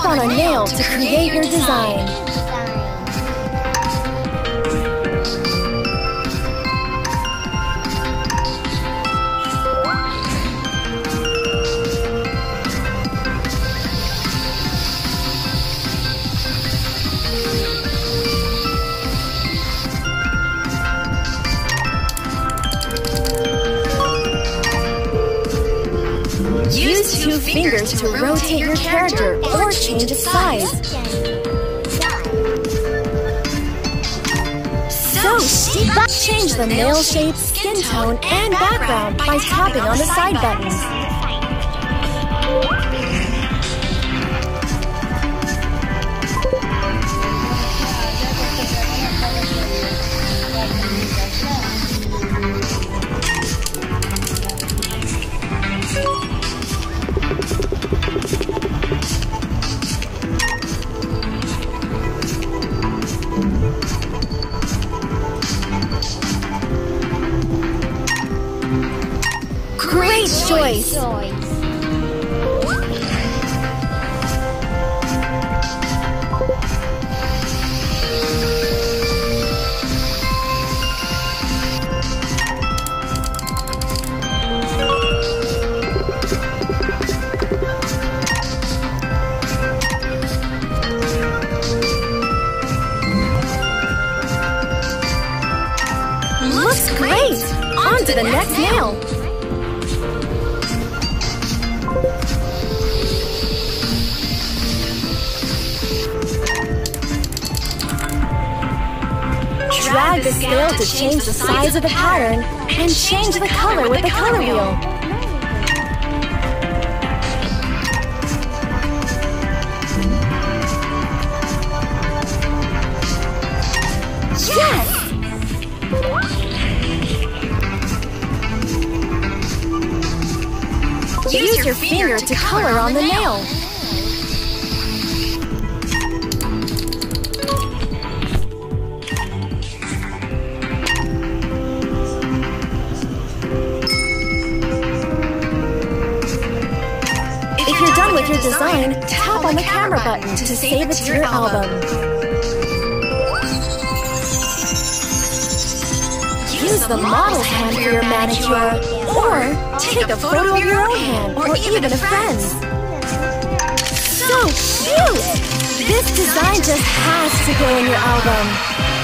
tap on a nail to create your design. Use 2 fingers to rotate your character or change its size. So chic! Change the nail shape, skin tone, and background by tapping on the side buttons. Great choice! Looks great! On to the next nail! Drag the scale to change the size of the pattern and change the color with the color wheel. Yes! Use your finger to color on the nail. If you're done with your design, tap on the camera button to save it to your album. Use the model hand for your manicure, or take a photo of your own hand, or even a friend's. So cute! This design just has to go in your album.